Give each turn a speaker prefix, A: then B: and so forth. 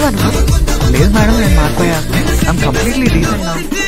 A: లేదు మేడం, నేను మారిపోయా. I'm completely decent నా.